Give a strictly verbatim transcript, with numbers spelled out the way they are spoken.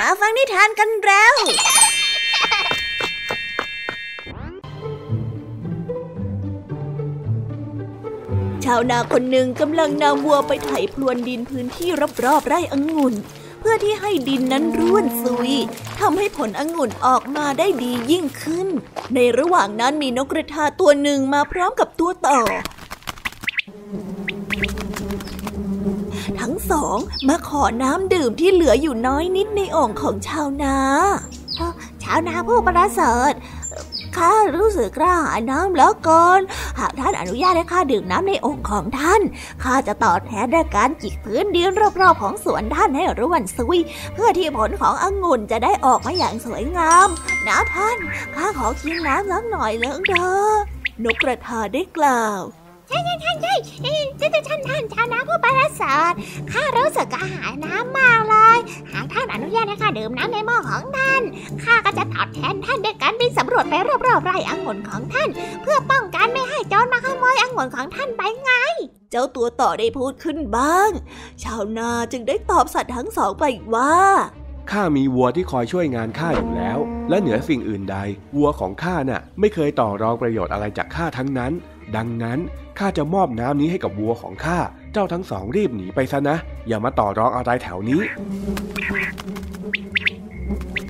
มาฟังนิทานกันแล้วชาวนาคนหนึ่งกำลังนำวัวไปไถพรวนดินพื้นที่รอบๆไร่องุ่นเพื่อที่ให้ดินนั้นร่วนซุยทำให้ผลองุ่นออกมาได้ดียิ่งขึ้นในระหว่างนั้นมีนกกระทาตัวหนึ่งมาพร้อมกับตัวต่อทั้งสองมาขอน้ำดื่มที่เหลืออยู่น้อยนิดในโอ่งของชาวนาชาวนาผู้ประเสริฐข้ารู้สึกกระหายน้ำเหลือเกินหากท่านอนุญาตให้ข้าดื่มน้ำในโอ่งของท่านข้าจะตอบแทนด้วยการจิกพื้นดินรอบๆของสวนท่านให้ร่วนซุยเพื่อที่ผลขององุ่นจะได้ออกมาอย่างสวยงามนะท่านข้าขอกินน้ำสักหน่อยเถอะเด้อนกกระทาได้กล่าวใช่ใช่ใช่ใช่ท่านท่านท่านชาวนาผู้ประเสริฐข้ารู้สึกกระหายน้ำมากเลยหากท่านอนุญาตให้ข้าดื่มน้ำในหม้อของท่านข้าก็จะตอบแทนท่านด้วยการบินสำรวจไปรอบๆไร่องุ่นของท่านเพื่อป้องกันไม่ให้โจรมาขโมยองุ่นของท่านไปไงเจ้าตัวต่อได้พูดขึ้นบ้างชาวนาจึงได้ตอบสัตว์ทั้งสองไปว่าข้ามีวัวที่คอยช่วยงานข้าอยู่แล้วและเหนือสิ่งอื่นใดวัวของข้าน่ะไม่เคยต่อรองประโยชน์อะไรจากข้าทั้งนั้นดังนั้นข้าจะมอบน้ำนี้ให้กับวัวของข้าเจ้าทั้งสองรีบหนีไปซะนะอย่ามาต่อรองอะไรแถวนี้